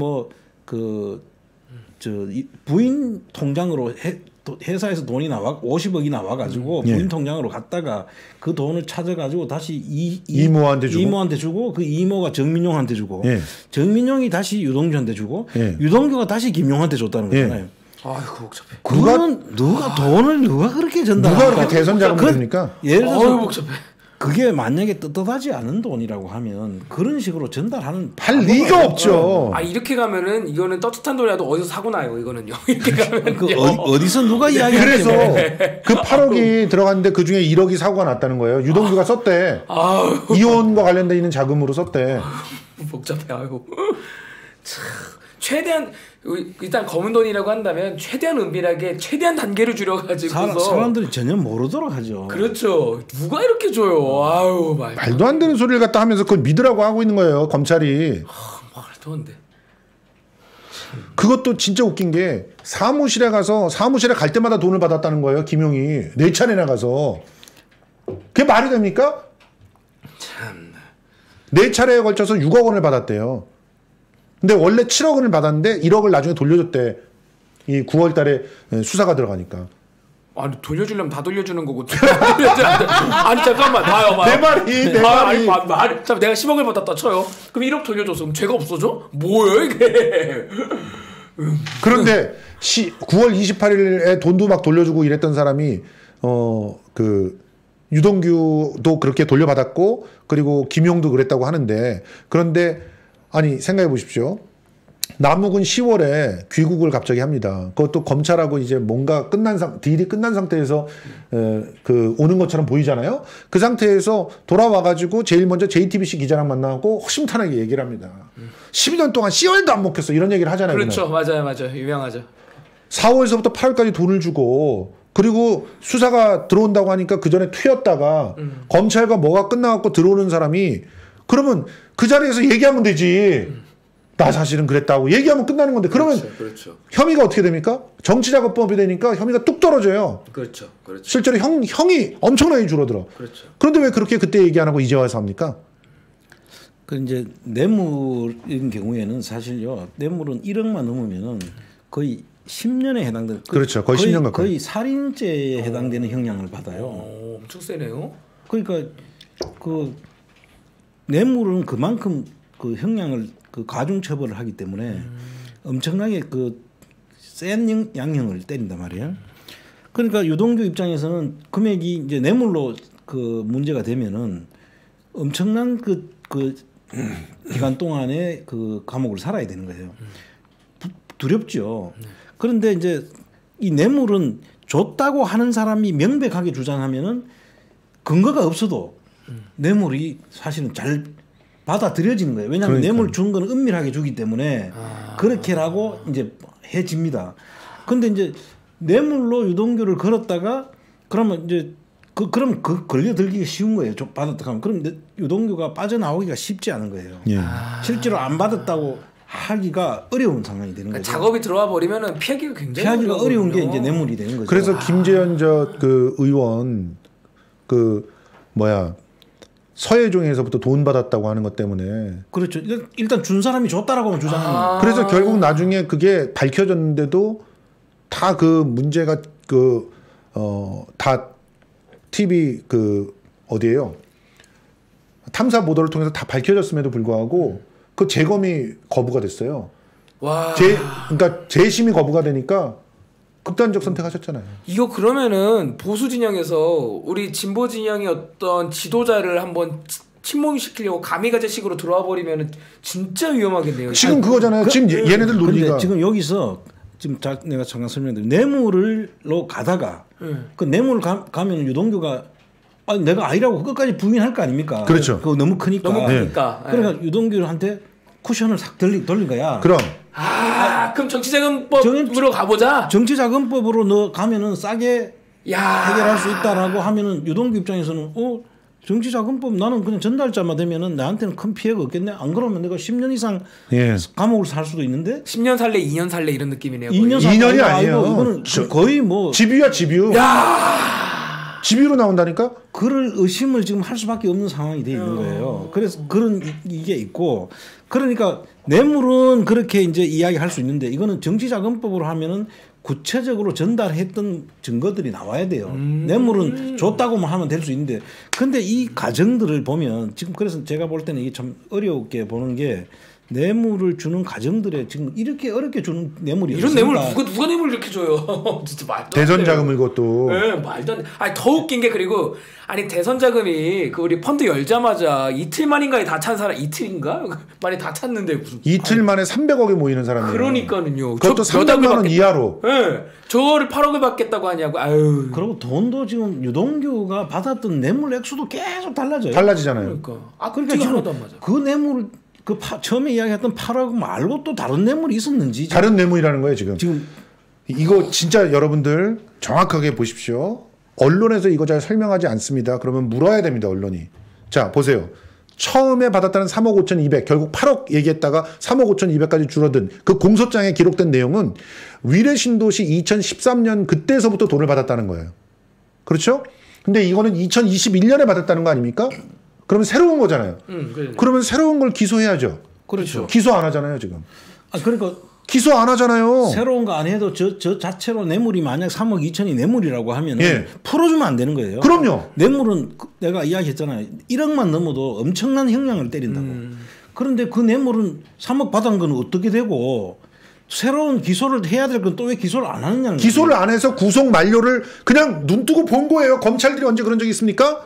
부인 통장으로 회사에서 돈이 50억이 나와가지고 부인 통장으로 갔다가 그 돈을 찾아가지고 다시 이모한테 주고 그 이모가 정민용한테 주고 예. 정민용이 다시 유동규한테 주고 예. 유동규가 다시 김용한테 줬다는 거잖아요. 아이고 복잡해. 그거는 누가 그렇게 전달을 누가 그렇게 대선 자금을 줍니까? 예를 들어서 복잡해. 그게 만약에 떳떳하지 않은 돈이라고 하면 그런 식으로 전달하는 할 리가 없죠. 아 이렇게 가면은 이거는 떳떳한 돈이라도 어디서 사고 나요 이거는요. 이렇게 가면 그 어디서 누가 이야기하는 그래서 그 8억이 들어갔는데 그 중에 1억이 사고가 났다는 거예요. 유동규가 썼대. 이혼과 관련돼 있는 자금으로 썼대. 복잡해. 아이고. 참 최대한 일단 검은 돈이라고 한다면 최대한 은밀하게 최대한 단계를 줄여가지고서 사람들이 전혀 모르도록 하죠. 그렇죠. 누가 이렇게 줘요. 아유 말도 안 되는 소리를 갖다 하면서 그걸 믿으라고 하고 있는 거예요. 검찰이. 말도 안 돼. 그것도 진짜 웃긴 게 사무실에 갈 때마다 돈을 받았다는 거예요. 김용이 4차례나 가서. 그게 말이 됩니까? 참. 4차례에 걸쳐서 6억 원을 받았대요. 근데 원래 7억 원을 받았는데 1억을 나중에 돌려줬대. 이 9월 달에 수사가 들어가니까. 아니 돌려주려면 다 돌려주는 거고. 아니 잠깐만 봐요. 내 말이. 잠깐 내가 10억을 받았다 쳐요. 그럼 1억 돌려줬어. 그럼 죄가 없어져? 뭐예요 이게? 그런데 9월 28일에 돈도 막 돌려주고 이랬던 사람이 유동규도 그렇게 돌려받았고 그리고 김용도 그랬다고 하는데 그런데 아니 생각해 보십시오. 남욱은 10월에 귀국을 갑자기 합니다. 그것도 검찰하고 이제 뭔가 딜이 끝난 상태에서 오는 것처럼 보이잖아요. 그 상태에서 돌아와가지고 제일 먼저 JTBC 기자랑 만나고 허심탄회하게 얘기를 합니다. 12년 동안 씨알도 안 먹혔어 이런 얘기를 하잖아요. 그렇죠. 맞아요. 유명하죠. 4월서부터 8월까지 돈을 주고 그리고 수사가 들어온다고 하니까 그 전에 튀었다가 검찰과 뭐가 끝나갖고 들어오는 사람이 그러면 그 자리에서 얘기하면 되지. 나 사실은 그랬다고 얘기하면 끝나는 건데 그러면 그렇죠. 혐의가 어떻게 됩니까? 정치자금법이 되니까 혐의가 뚝 떨어져요. 그렇죠. 실제로 형이 엄청나게 줄어들어. 그렇죠. 그런데 왜 그렇게 그때 얘기 안 하고 이제 와서 합니까? 그 이제 뇌물인 경우에는 사실요. 뇌물은 1억만 넘으면은 거의 10년에 해당되는 그렇죠. 거의 10년 가까이. 거의 살인죄에 해당되는 형량을 받아요. 엄청 세네요. 그러니까 그 뇌물은 그만큼 그 형량을 가중 처벌을 하기 때문에 엄청나게 센 양형을 때린단 말이에요. 그러니까 유동규 입장에서는 금액이 이제 뇌물로 문제가 되면은 엄청난 기간 동안에 감옥을 살아야 되는 거예요. 두렵죠. 그런데 이제 이 뇌물은 줬다고 하는 사람이 명백하게 주장하면은 근거가 없어도 뇌물이 사실은 잘 받아들여지는 거예요. 왜냐하면 뇌물 준 거는 은밀하게 주기 때문에 그렇게라고 이제 해집니다. 근데 이제 뇌물로 유동규를 걸었다가 그러면 이제 그럼 걸려들기가 쉬운 거예요. 받았다 하면 그럼 유동규가 빠져나오기가 쉽지 않은 거예요. 예. 실제로 안 받았다고 하기가 어려운 상황이 되는 거죠. 작업이 들어와 버리면은 피하기가 굉장히 어려운 게 이제 뇌물이 되는 거죠. 그래서 김재현 의원 서해종에서부터 돈 받았다고 하는 것 때문에. 그렇죠. 일단 준 사람이 줬다라고만 주장하는. 그래서 결국 나중에 그게 밝혀졌는데도 다 그 문제가 다 TV 어디예요? 탐사 보도를 통해서 다 밝혀졌음에도 불구하고 그 재검이 거부가 됐어요. 와. 그러니까 재심이 거부가 되니까 극단적 선택하셨잖아요. 이거 그러면은 보수 진영에서 우리 진보 진영의 어떤 지도자를 한번 침몰시키려고 가미가제식으로 들어와 버리면은 진짜 위험하겠네요. 지금 그거잖아요. 지금 얘네들 논리가. 근데 지금 여기서 지금 내가 잠깐 설명드린 뇌물로 가다가 그 뇌물 가면 유동규가 내가 아니라고 끝까지 부인할 거 아닙니까? 그렇죠. 그거 너무 크니까. 그러니까 유동규한테 쿠션을 싹 돌린 거야. 그럼. 그럼 정치자금법으로 가보자. 정치자금법으로 너 가면은 싸게 해결할 수 있다라고 하면은 유동규 입장에서는 정치자금법 나는 그냥 전달자만 되면은 나한테는 큰 피해가 없겠네. 안 그러면 내가 10년 이상 감옥을 살 수도 있는데. 10년 살래, 2년 살래 이런 느낌이네요. 2년이 아니에요. 이거는 거의 집유야 집유. 집유로 나온다니까? 그럴 의심을 지금 할 수밖에 없는 상황이 돼 있는 거예요. 그래서 그런 이게 있고, 그러니까 뇌물은 그렇게 이제 이야기할 수 있는데 이거는 정치자금법으로 하면은 구체적으로 전달했던 증거들이 나와야 돼요. 뇌물은 줬다고만 하면 될 수 있는데, 근데 이 가정들을 보면 지금 그래서 제가 볼 때는 이게 참 어렵게 보는 게 뇌물을 주는 가정들에 지금 이렇게 어렵게 주는 뇌물이 이런 뇌물 누가 뇌물 이렇게 줘요? 진짜 말도 안 돼요. 대선 자금을 그것도. 네, 말도 안 돼. 더 웃긴 게 그리고 대선 자금이 우리 펀드 열자마자 이틀 만인가에 다 찬 사람 이틀인가 만에 다 찼는데 무슨 이틀 만에 300억에 모이는 사람이에요. 그러니까는요. 그것도 300만 원 이하로. 네, 저거를 8억을 받겠다고 하냐고. 아유. 그리고 돈도 지금 유동규가 받았던 뇌물 액수도 계속 달라져요. 달라지잖아요. 그러니까 지금 하나도 안 맞아. 그 뇌물 처음에 이야기했던 8억 말고 또 다른 뇌물이 있었는지. 다른 뇌물이라는 거예요 지금. 이거 진짜 여러분들 정확하게 보십시오. 언론에서 이거 잘 설명하지 않습니다. 그러면 물어야 됩니다 언론이. 자 보세요. 처음에 받았다는 3억 5,200 결국 8억 얘기했다가 3억 5,200까지 줄어든 그 공소장에 기록된 내용은 위례신도시 2013년 그때서부터 돈을 받았다는 거예요. 그렇죠? 근데 이거는 2021년에 받았다는 거 아닙니까? 그러면 새로운 거잖아요. 그러면 새로운 걸 기소해야죠. 그렇죠. 기소 안 하잖아요 지금. 그러니까 기소 안 하잖아요. 새로운 거 안 해도 저 자체로 뇌물이 만약 3억 2천이 뇌물이라고 하면 풀어주면 안 되는 거예요. 그럼요. 뇌물은 내가 이야기했잖아요. 1억만 넘어도 엄청난 형량을 때린다고. 그런데 그 뇌물은 3억 받은 건 어떻게 되고 새로운 기소를 해야 될 건 또 왜 기소를 안 하느냐는 기소를 안 해서 구속 만료를 그냥 눈 뜨고 본 거예요. 검찰들이 언제 그런 적이 있습니까?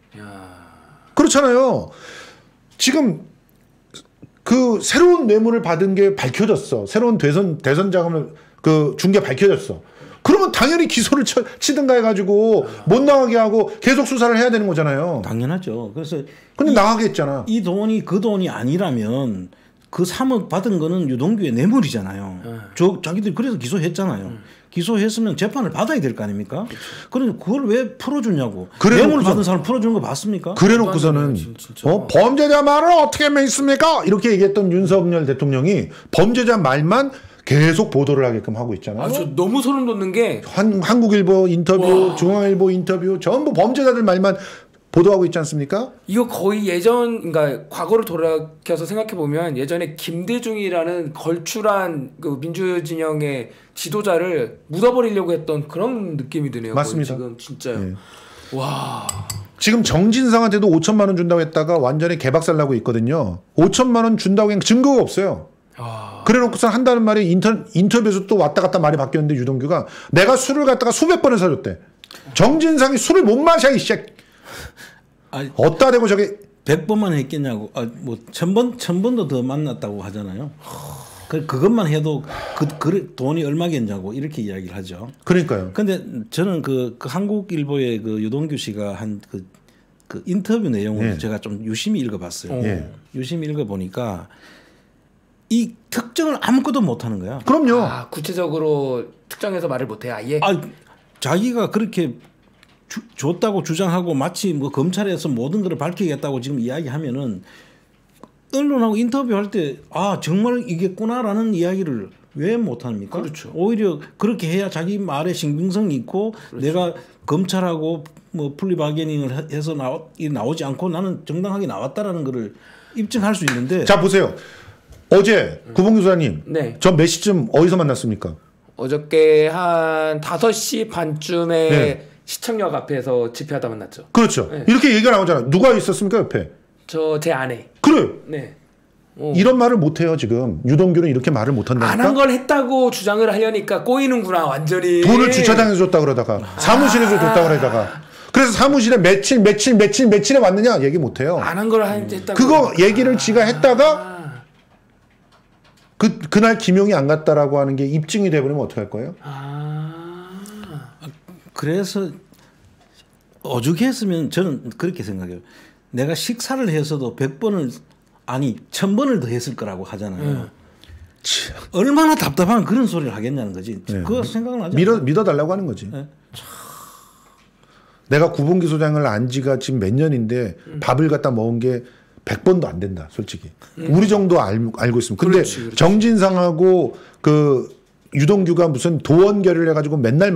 그렇잖아요. 지금 그 새로운 뇌물을 받은 게 밝혀졌어. 새로운 대선 자금을 준 게 밝혀졌어. 그러면 당연히 기소를 치든가 해가지고 못 나가게 하고 계속 수사를 해야 되는 거잖아요. 당연하죠. 그래서 근데 나가게 했잖아. 이 돈이 그 돈이 아니라면 그 3억 받은 거는 유동규의 뇌물이잖아요. 자기들이 그래서 기소했잖아요. 기소했으면 재판을 받아야 될 거 아닙니까? 그러니 그걸 왜 풀어주냐고. 뇌물 받은 사람 풀어주는 거 봤습니까? 그래놓고서는 범죄자 말을 어떻게 믿습니까? 이렇게 얘기했던 윤석열 대통령이 범죄자 말만 계속 보도를 하게끔 하고 있잖아요. 저 너무 소름 돋는 게 한국일보 인터뷰, 중앙일보 인터뷰 전부 범죄자들 말만 보도하고 있지 않습니까? 이거 거의 그러니까 과거를 돌아켜서 생각해 보면 예전에 김대중이라는 걸출한 그 민주진영의 지도자를 묻어버리려고 했던 그런 느낌이 드네요. 맞습니다. 지금 진짜요. 와. 지금 정진상한테도 5천만 원 준다고 했다가 완전히 개박살 나고 있거든요. 5천만 원 준다고 한 증거가 없어요. 그래놓고서 한다는 말이 인터뷰에서 또 왔다 갔다 말이 바뀌었는데 유동규가 내가 술을 갖다가 수백 번을 사줬대. 정진상이 술을 못 마셔 이 새끼. 어따 대고 저게 100번만 했겠냐고. 뭐 1000번도 더 만났다고 하잖아요. 그것만 해도 그 돈이 얼마겠냐고 이렇게 이야기를 하죠. 그러니까요. 근데 저는 그 한국일보의 그 유동규 씨가 한 그 인터뷰 내용을 제가 좀 유심히 읽어봤어요. 유심히 읽어보니까 이 특정을 아무것도 못하는 거야. 그럼요. 구체적으로 특정해서 말을 못해 아예. 자기가 그렇게 줬다고 주장하고 마치 뭐 검찰에서 모든 것을 밝히겠다고 지금 이야기하면은 언론하고 인터뷰할 때 정말 이겠구나라는 이야기를 왜 못합니까? 그렇죠. 오히려 그렇게 해야 자기 말에 신빙성이 있고 내가 검찰하고 뭐 플리바게닝을 해서 나오지 않고 나는 정당하게 나왔다라는 거를 입증할 수 있는데. 자 보세요. 어제 구봉규 소장님, 네. 전 몇 시쯤 어디서 만났습니까? 어저께 한 5시 반쯤에 네. 시청역 앞에서 집회하다 만났죠. 그렇죠. 네. 이렇게 얘기가 나오잖아. 누가 있었습니까 옆에? 저 제 아내. 그래. 네. 이런 말을 못해요 지금. 유동규는 이렇게 말을 못한다니까. 안 한 걸 했다고 주장을 하려니까 꼬이는구나 완전히. 돈을 주차장에서 줬다 그러다가 사무실에서 줬다 그러다가 그래서 사무실에 며칠에 왔느냐 얘기 못해요. 안 한 걸 했다고. 그거 얘기를 지가 했다가 그날 김용이 안 갔다라고 하는 게 입증이 돼버리면 어떡할 거예요? 그래서 오죽했으면 저는 그렇게 생각해요. 내가 식사를 해서도 100번을 아니 1000번을 더 했을 거라고 하잖아요. 얼마나 답답한 그런 소리를 하겠냐는 거지. 그거 생각은 하지 않아요. 믿어달라고 하는 거지. 내가 구봉기 소장을 안 지가 지금 몇 년인데 밥을 갖다 먹은 게 100번도 안 된다 솔직히. 우리 정도 알고 있으면. 근데 그렇지. 정진상하고 그 유동규가 무슨 도원결을 해가지고 맨날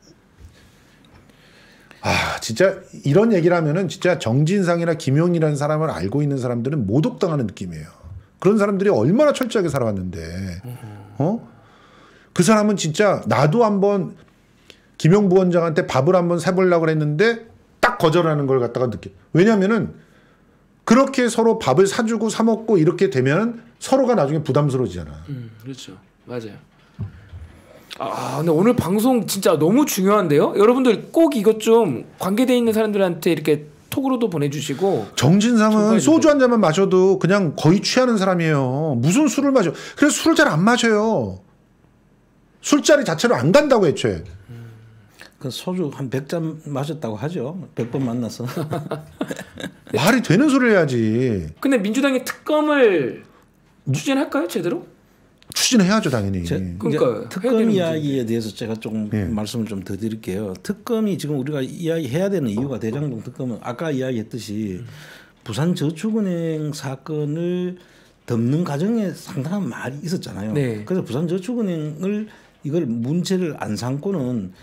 진짜 이런 얘기를 하면은 진짜 정진상이나 김용이라는 사람을 알고 있는 사람들은 모독당하는 느낌이에요. 그런 사람들이 얼마나 철저하게 살아왔는데, 그 사람은 진짜 나도 한번 김용 부원장한테 밥을 한번 사보려고 했는데 딱 거절하는 걸 갖다가 느껴. 왜냐면은 그렇게 서로 밥을 사주고 사먹고 이렇게 되면 서로가 나중에 부담스러워지잖아. 그렇죠. 맞아요. 근데 오늘 방송 진짜 너무 중요한데요. 여러분들 꼭 이것 좀 관계돼 있는 사람들한테 이렇게 톡으로도 보내주시고. 정진상은 소주 한 잔만 마셔도 그냥 거의 취하는 사람이에요. 무슨 술을 마셔? 그래서 술을 잘 안 마셔요. 술자리 자체로 안 간다고 애초에. 그 소주 한 100잔 마셨다고 하죠. 100번 만나서. 말이 되는 소리를 해야지. 근데 민주당이 특검을 추진할까요 제대로? 추진해야죠 당연히. 그러니까 특검 이야기에 대해서 제가 조금 말씀을 좀 더 드릴게요. 특검이 지금 우리가 이야기해야 되는 이유가 대장동 특검은 아까 이야기했듯이 부산저축은행 사건을 덮는 과정에 상당한 말이 있었잖아요. 네. 그래서 부산저축은행을 이걸 문제를 안 삼고는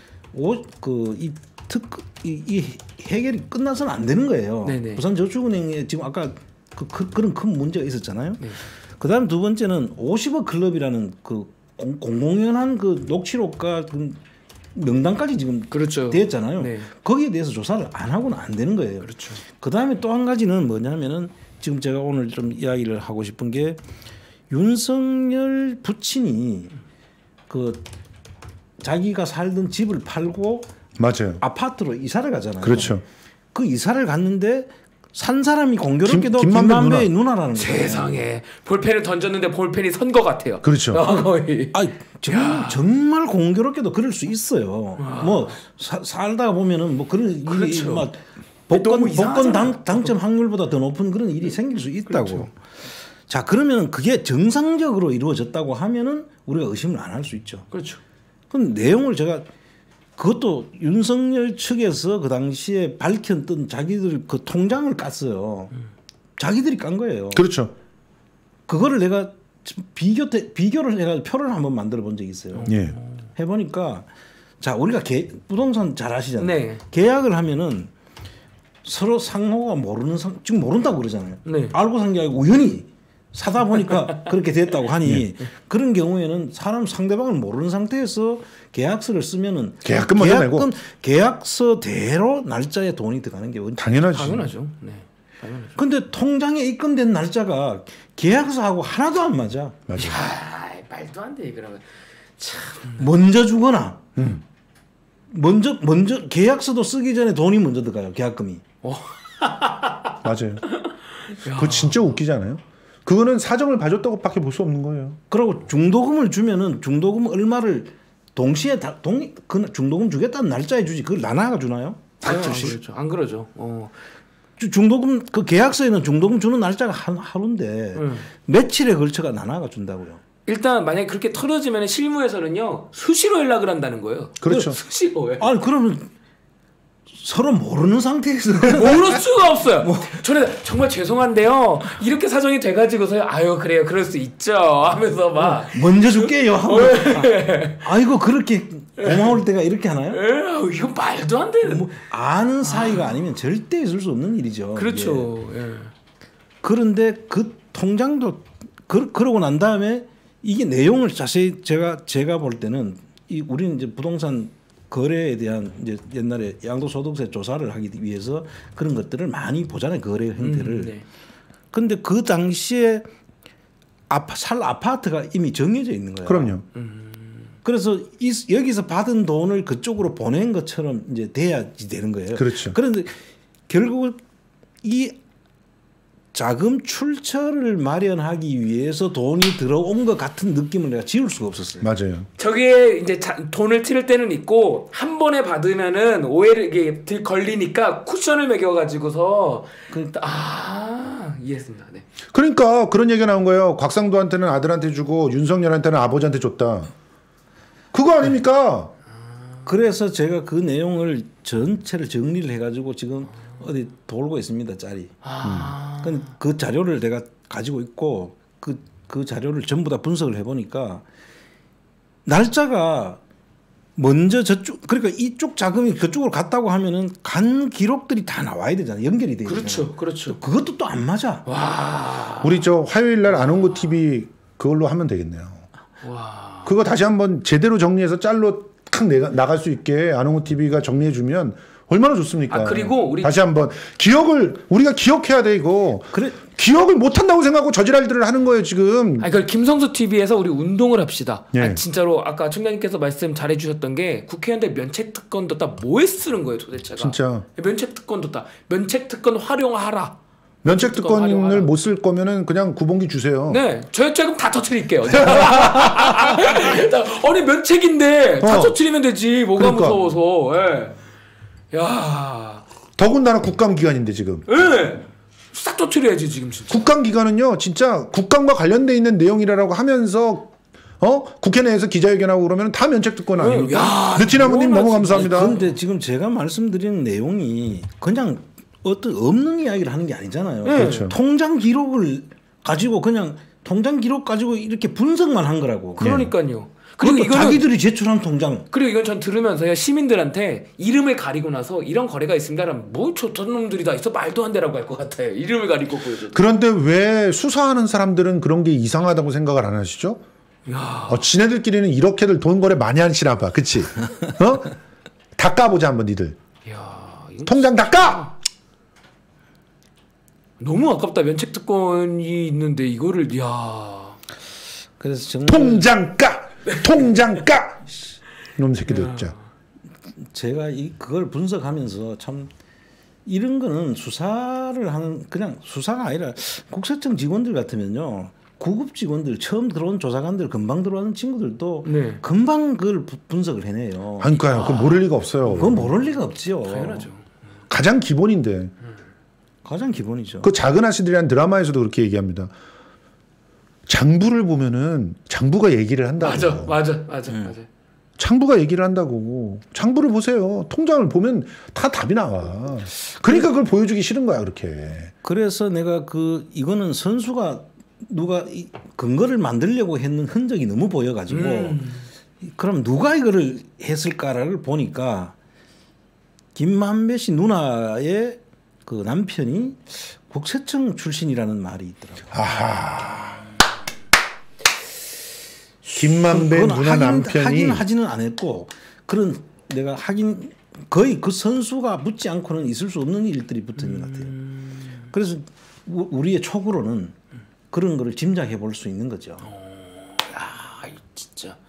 이 해결이 끝나서는 안 되는 거예요. 네네. 부산저축은행에 지금 아까 그런 큰 문제가 있었잖아요. 네. 그다음 두 번째는 50억 클럽이라는 그 공공연한 그 녹취록과 그 명단까지 지금 그렇죠. 되었잖아요. 네. 거기에 대해서 조사를 안 하고는 안 되는 거예요. 그렇죠. 그다음에 또 한 가지는 뭐냐면은 지금 제가 오늘 좀 이야기를 하고 싶은 게 윤석열 부친이 그 자기가 살던 집을 팔고 맞아요. 아파트로 이사를 가잖아요. 그렇죠. 그 이사를 갔는데 산 사람이 공교롭게도 김만배 김만배의 누나라는 거예요. 세상에 볼펜을 던졌는데 볼펜이 선 것 같아요. 그렇죠. 거의. 정말 공교롭게도 그럴 수 있어요. 뭐 살다가 보면은 뭐 그런 일이 그렇죠. 막 너무 복권 이상하잖아요. 당첨 확률보다 더 높은 그런 일이 생길 수 있다고. 그렇죠. 자 그러면 그게 정상적으로 이루어졌다고 하면은 우리가 의심을 안 할 수 있죠. 그렇죠. 그럼 내용을 제가 그것도 윤석열 측에서 그 당시에 밝혔던 자기들 그 통장을 깠어요. 자기들이 깐 거예요. 그렇죠. 그거를 내가 비교를 해가지고 표를 한번 만들어 본 적이 있어요. 예. 해보니까 자 우리가 부동산 잘 아시잖아요. 네. 계약을 하면은 서로 상호가 지금 모른다고 그러잖아요. 네. 알고 산 게 아니고 우연히 사다 보니까 그렇게 됐다고 하니 그런 경우에는 상대방을 모르는 상태에서 계약서를 쓰면은 계약금 먼저 내고 계약서대로 날짜에 돈이 들어가는 게 당연하지. 당연하죠. 네. 당연하죠. 근데 통장에 입금된 날짜가 계약서하고 하나도 안 맞아. 맞아. 말도 안 돼 그러면. 참. 먼저 주거나 먼저 계약서도 쓰기 전에 돈이 먼저 들어가요. 계약금이. 맞아요. 그거 진짜 웃기잖아요. 그거는 사정을 봐줬다고밖에 볼 수 없는 거예요. 그리고 중도금을 주면은 중도금 얼마를 동시에 그 중도금 주겠다는 날짜에 주지 그걸 나눠가 주나요? 그렇죠. 안 그러죠. 중도금 그 계약서에는 중도금 주는 날짜가 하루인데 며칠에 걸쳐가 나눠가 준다고요. 일단 만약에 그렇게 털어지면 실무에서는요 수시로 연락을 한다는 거예요. 그렇죠. 수시로요. 아니 그러면 서로 모르는 상태에서 모를 수가 없어요. 저는 정말 죄송한데요. 이렇게 사정이 돼가지고서 아유 그래요 그럴 수 있죠 하면서 막 먼저 줄게요 하고 아이고 그렇게 고마울 때가 이렇게 하나요? 이거 말도 안 되는. 뭐 아는 사이가 아니면 절대 있을 수 없는 일이죠. 그렇죠. 예. 그런데 그 통장도 그러고 난 다음에 이게 내용을 자세히 제가 볼 때는 우리는 이제 부동산 거래에 대한 이제 옛날에 양도소득세 조사를 하기 위해서 그런 것들을 많이 보잖아요. 거래 형태를. 네. 근데 그 당시에 살 아파트가 이미 정해져 있는 거예요. 그럼요. 그래서 여기서 받은 돈을 그쪽으로 보낸 것처럼 이제 돼야지 되는 거예요. 그렇죠. 그런데 결국 이 자금 출처를 마련하기 위해서 돈이 들어온 것 같은 느낌을 내가 지울 수가 없었어요. 맞아요. 저기에 이제 돈을 틀 때는 있고 한 번에 받으면은 오해를 이게 걸리니까 쿠션을 매겨가지고서 이해했습니다. 네. 그러니까 그런 얘기가 나온 거예요. 곽상도한테는 아들한테 주고 윤석열한테는 아버지한테 줬다. 그거 아닙니까? 그래서 제가 그 내용을 전체를 정리를 해가지고 지금 어디 돌고 있습니다. 짤이. 그 자료를 내가 가지고 있고 그 자료를 전부 다 분석을 해보니까 날짜가 먼저 저쪽 그러니까 이쪽 자금이 그쪽으로 갔다고 하면은 간 기록들이 다 나와야 되잖아요. 연결이 되잖아요. 그렇죠, 그렇죠. 그것도 또 안 맞아. 와, 우리 저 화요일 날 안홍구 TV 그걸로 하면 되겠네요. 와, 그거 다시 한번 제대로 정리해서 짤로 탁 나갈 수 있게 안홍구 TV가 정리해 주면 얼마나 좋습니까? 그리고 우리 다시 한번 우리가 기억해야 돼 이거. 그래. 기억을 못 한다고 생각하고 저지랄 일들을 하는 거예요 지금. 그걸 김성수 TV에서 우리 운동을 합시다. 예. 진짜로 아까 총장님께서 말씀 잘해주셨던 게 국회의원들 면책 특권도 다 뭐에 쓰는 거예요 도대체가. 진짜. 면책 특권도 다 면책 특권 활용하라. 면책 특권을 못 쓸 거면은 그냥 구봉기 주세요. 네, 저 자금 다 터뜨릴게요. 아니 면책인데 다 터뜨리면 되지. 뭐가 그러니까. 무서워서. 예. 야. 더군다나 국감기관인데 지금. 예. 싹 터뜨려야지 지금 진짜. 국감기관은요 진짜 국감과 관련돼 있는 내용이라고 하면서 국회 내에서 기자회견하고 그러면 다 면책 특권 아닙니까? 느티나무님 너무 감사합니다. 그런데 지금 제가 말씀드리는 내용이 그냥 어떤 없는 이야기를 하는 게 아니잖아요. 그렇죠. 통장 기록을 가지고 그냥 통장 기록 가지고 이렇게 분석만 한 거라고. 그러니까요. 그리고 그리고 이거는 자기들이 제출한 통장. 그리고 이건 전 들으면서요 시민들한테 이름을 가리고 나서 이런 거래가 있습니다라면 뭐 저런 놈들이 다 있어 말도 안 되라고 할 것 같아요. 이름을 가리고 보여줘. 그런데 왜 수사하는 사람들은 그런 게 이상하다고 생각을 안 하시죠? 지네들끼리는 이렇게들 돈 거래 많이 하시나 봐. 그치? 다 까보자 한번 니들. 야, 통장 다 까! 너무 아깝다. 면책 특권이 있는데 이거를 그래서 정말 통장 까! 통장 까! 이놈 새끼들 진짜. 제가 그걸 분석하면서 참 이런 거는 수사를 하는 그냥 수사가 아니라 국세청 직원들 같으면요. 구급 직원들 처음 들어온 조사관들 금방 들어오는 친구들도 네. 금방 그걸 분석을 해내요. 그러니까요. 그건 모를 리가 없어요. 그건 모를 리가 없지요. 당연하죠. 가장 기본인데. 가장 기본이죠. 그 작은 아씨들이란 드라마에서도 그렇게 얘기합니다. 장부를 보면은 장부가 얘기를 한다고. 맞아. 장부가 얘기를 한다고. 장부를 보세요. 통장을 보면 다 답이 나와. 그러니까 그걸 보여주기 싫은 거야 그렇게. 그래서 내가 이거는 선수가 누가 근거를 만들려고 했는 흔적이 너무 보여가지고 그럼 누가 이거를 했을까를 보니까 김만배 씨 누나의 그 남편이 국세청 출신이라는 말이 있더라고요. 아하. 김만배 누나 남편이 하지는 않았고 그런 내가 거의 그 선수가 묻지 않고는 있을 수 없는 일들이 붙어 있는 것 같아요. 그래서 우리의 촉으로는 그런 거를 짐작해 볼 수 있는 거죠. 야, 진짜.